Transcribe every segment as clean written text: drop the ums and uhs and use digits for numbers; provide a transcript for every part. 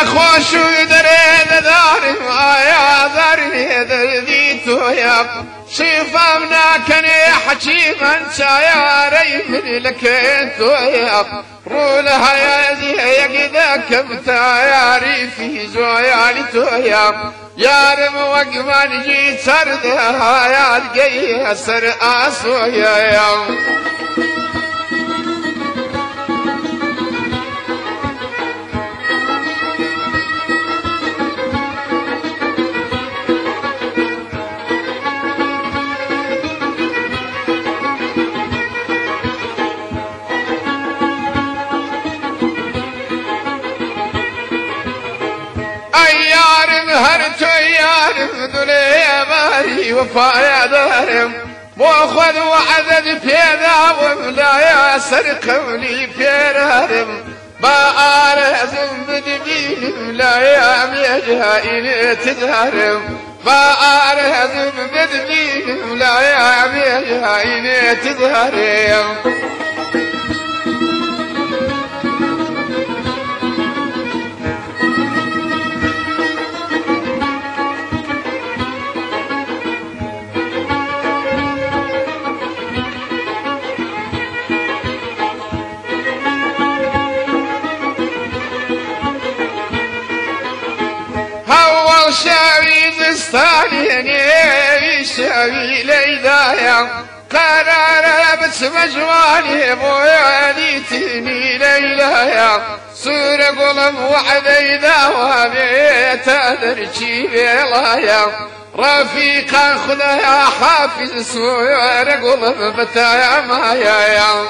خوش درد دارم آیا ذرني درديتو يا شفامنا كان حكي من سياري من لكنتو يا رولها يا زي يقدا كبتاياري في زويالتو يا رم وقمان جيت سردها يا القي سر اسو يا هرتو يارم دولي باري وفايا دارم واخذ وعدد بيدا وملا يا سرقوني بيرارم بارزم بدبينم لا يا ميجهاين تدهرم بارزم بدبينم لا يا ميجهاين تدهرم شاوي زستاني شاوي ليدايا قرار بس مجواني بواليتني ليلايا سور قلب وحدي دوامي تدرجي بلايا رفيقا خذها حافظ سور قلب بتايا مايا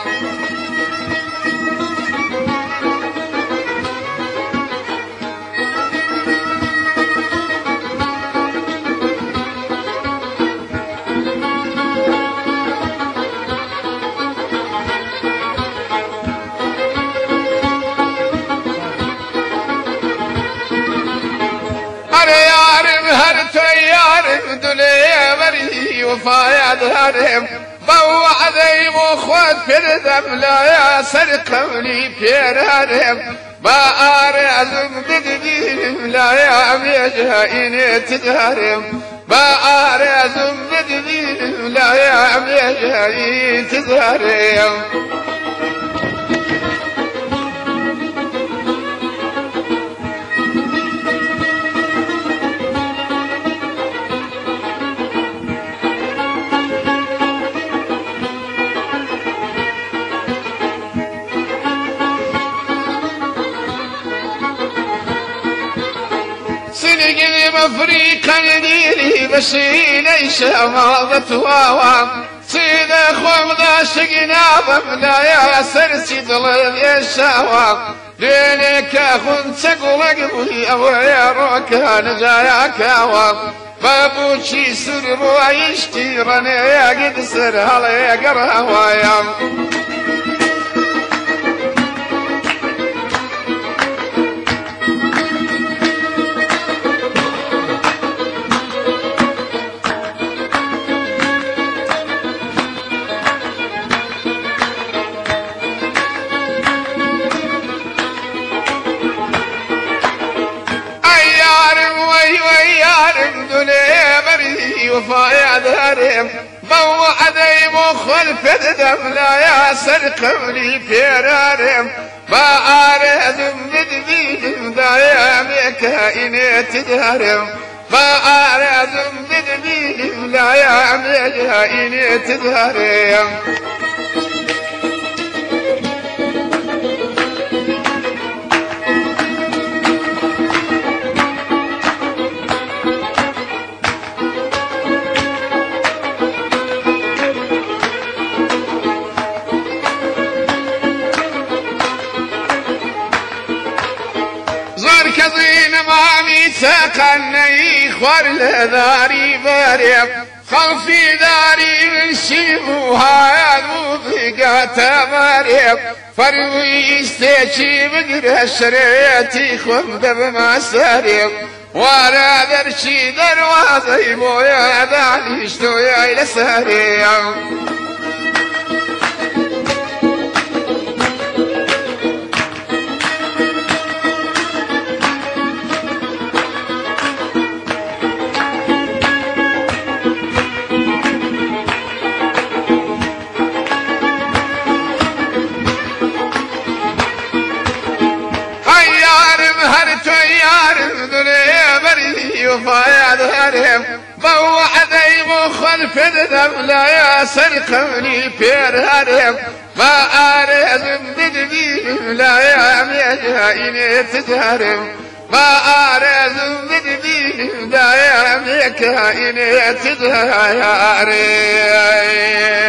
وفايا دارم بوعدي مخوت في الدم لا يا سرقوني بيرارم بارزم بدبينم لا يا ميجهاين تدهرم بارزم بدبينم لا يا ميجهاين تدهرم افريقا ديري بشيلي شماضت واوا صيد خوضا شقنا بملا يا سرسي ضلل يا شاوا ليلك اخن تقول قبلي او يا روكا نجايا كاوا بابوشي سر ويشتيرني يا قد سر هلا يا قرهوايا وفايا دارم بوعدي مخل في الدم لا يا سرقوني بيرارم بارزم بدبينم لا يا ميكاين تدهرم بارزم بدبينم لا يا ميكاين تدهرم مامي سقني خوار لداري بريم خلفي داري من شبوها الموبقات مريم فروي استيشي بقرا شريتي خم دب ما سريم ولا درشي دروازي مويا دعني شتويا إلى سريم وفايا ذهرهم بوعدي مخلف الذنب لا ياسر قولي بيرهرهم ما أرزم بدبيهم لا يا مجاين تزهرهم ما أرزم بدبيهم لا يا مجاين تزهرهم